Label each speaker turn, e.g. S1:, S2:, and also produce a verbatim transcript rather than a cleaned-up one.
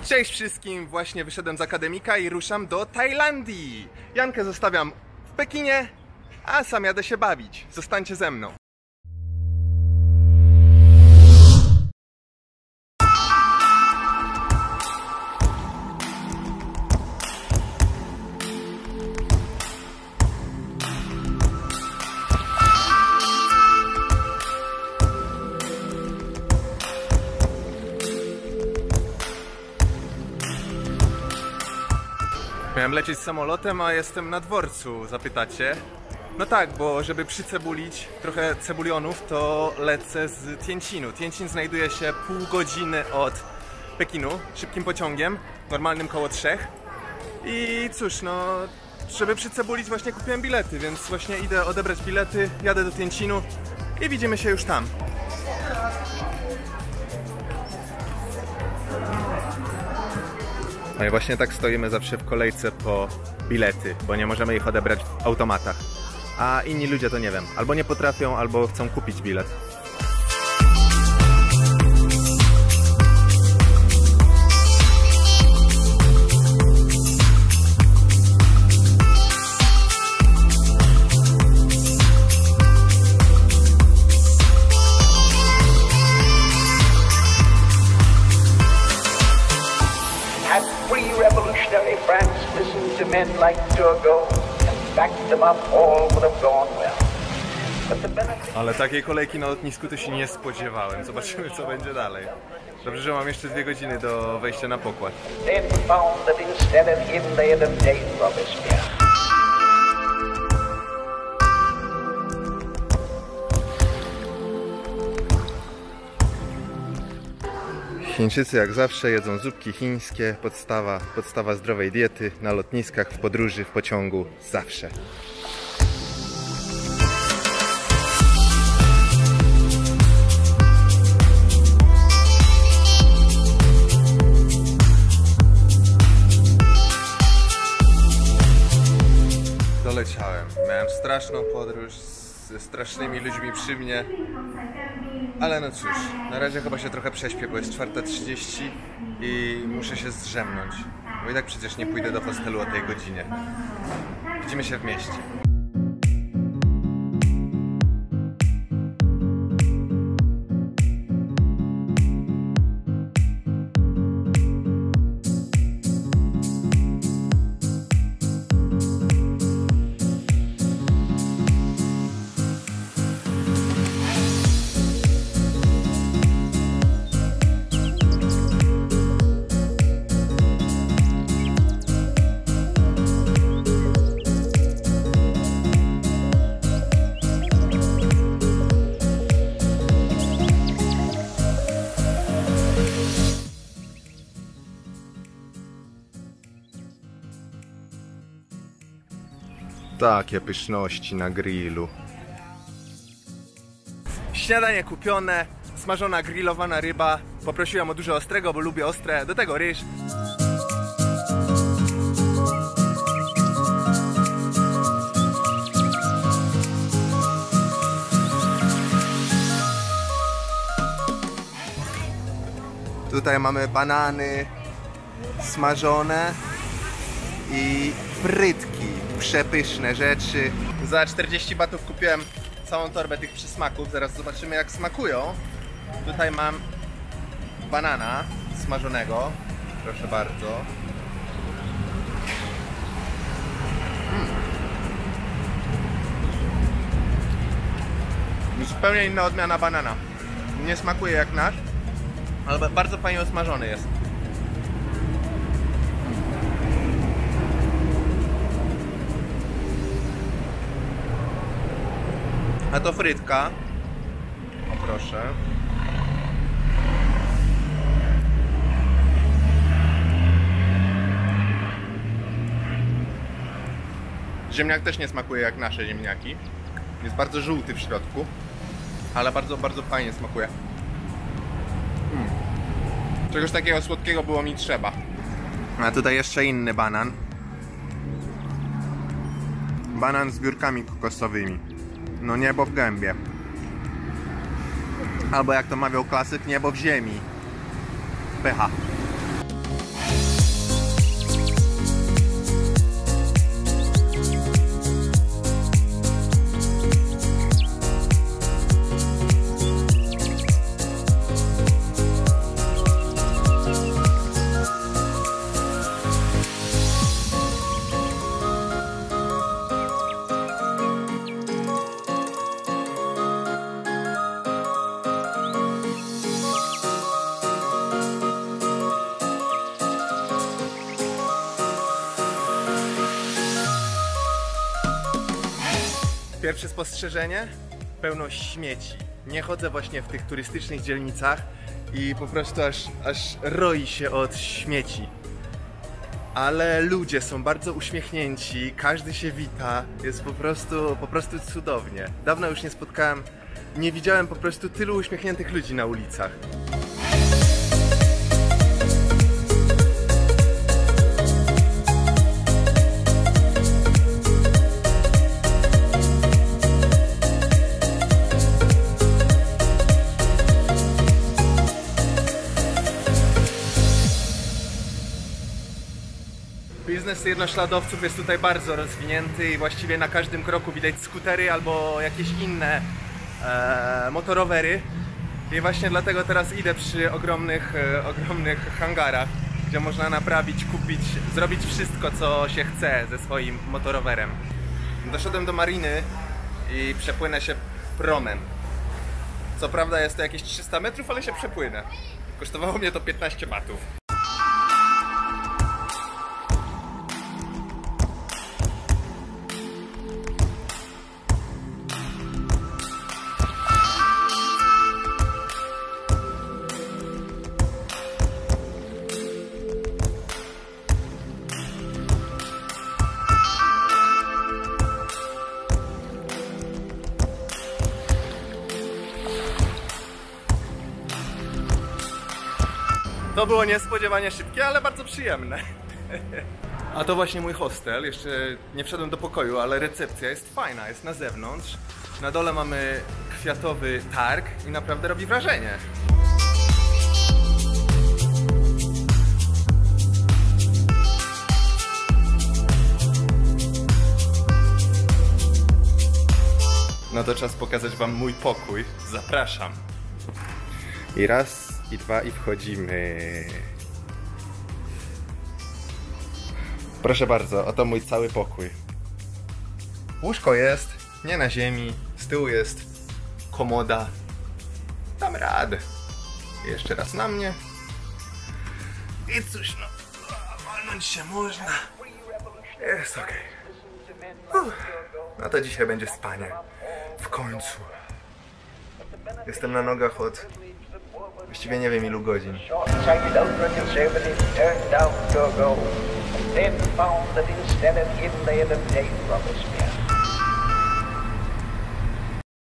S1: Cześć wszystkim, właśnie wyszedłem z akademika i ruszam do Tajlandii. Jankę zostawiam w Pekinie, a sam jadę się bawić. Zostańcie ze mną. Miałem lecieć samolotem, a jestem na dworcu, zapytacie? No tak, bo żeby przycebulić trochę cebulionów, to lecę z Tianjinu. Tianjin znajduje się pół godziny od Pekinu, szybkim pociągiem, normalnym koło trzech. I cóż, no, żeby przycebulić właśnie kupiłem bilety, więc właśnie idę odebrać bilety, jadę do Tianjinu i widzimy się już tam. No i właśnie tak stoimy zawsze w kolejce po bilety, bo nie możemy ich odebrać w automatach. A inni ludzie to nie wiem, albo nie potrafią, albo chcą kupić bilet.
S2: Revolutionary France listened to men like Turgot and backed them up, all would have gone well. But the benefit...
S1: Ale takiej kolejki na lotnisku to się nie spodziewałem. Zobaczymy, co będzie dalej. Dobrze, że mam jeszcze dwie godziny do wejścia na pokład.
S2: Then found that instead of him they had obtained Robespierre.
S1: Chińczycy jak zawsze jedzą zupki chińskie, podstawa, podstawa zdrowej diety na lotniskach, w podróży, w pociągu, zawsze. Doleciałem. Miałem straszną podróż ze strasznymi ludźmi przy mnie. Ale no cóż, na razie chyba się trochę prześpię, bo jest czwarta trzydzieści i muszę się zdrzemnąć. Bo i tak przecież nie pójdę do hostelu o tej godzinie. Widzimy się w mieście. Takie pyszności na grillu. Śniadanie kupione, smażona grillowana ryba. Poprosiłem o dużo ostrego, bo lubię ostre. Do tego ryż. Tutaj mamy banany smażone i frytki. Przepyszne rzeczy. Za czterdzieści batów kupiłem całą torbę tych przysmaków. Zaraz zobaczymy, jak smakują. Tutaj mam banana smażonego. Proszę bardzo. Mm. Zupełnie inna odmiana banana. Nie smakuje jak nasz, ale bardzo fajnie osmażony jest. A to frytka. O, proszę. Ziemniak też nie smakuje jak nasze ziemniaki. Jest bardzo żółty w środku, ale bardzo, bardzo fajnie smakuje. Mm. Czegoś takiego słodkiego było mi trzeba. A tutaj jeszcze inny banan. Banan z biurkami kokosowymi. No niebo w gębie. Albo jak to mawiał klasyk, niebo w ziemi. Pycha. Pierwsze spostrzeżenie? Pełno śmieci. Nie chodzę właśnie w tych turystycznych dzielnicach i po prostu aż, aż roi się od śmieci. Ale ludzie są bardzo uśmiechnięci, każdy się wita, jest po prostu, po prostu cudownie. Dawno już nie spotkałem, nie widziałem po prostu tylu uśmiechniętych ludzi na ulicach. Biznes jednośladowców jest tutaj bardzo rozwinięty i właściwie na każdym kroku widać skutery albo jakieś inne e, motorowery. I właśnie dlatego teraz idę przy ogromnych, e, ogromnych hangarach, gdzie można naprawić, kupić, zrobić wszystko, co się chce ze swoim motorowerem. Doszedłem do mariny i przepłynę się promem. Co prawda jest to jakieś trzysta metrów, ale się przepłynę. Kosztowało mnie to piętnaście batów. To było niespodziewanie szybkie, ale bardzo przyjemne. A to właśnie mój hostel. Jeszcze nie wszedłem do pokoju, ale recepcja jest fajna, jest na zewnątrz. Na dole mamy kwiatowy targ i naprawdę robi wrażenie. No to czas pokazać wam mój pokój. Zapraszam. I raz, i dwa, i wchodzimy. Proszę bardzo, oto mój cały pokój. Łóżko jest, nie na ziemi, z tyłu jest komoda. Dam radę. Jeszcze raz na mnie. I cóż, no, walnąć się można. Jest okej. Okay. No to dzisiaj będzie spanie. W końcu. Jestem na nogach od... właściwie nie wiem ilu godzin.
S2: Then found that instead of him they had obtained from his men.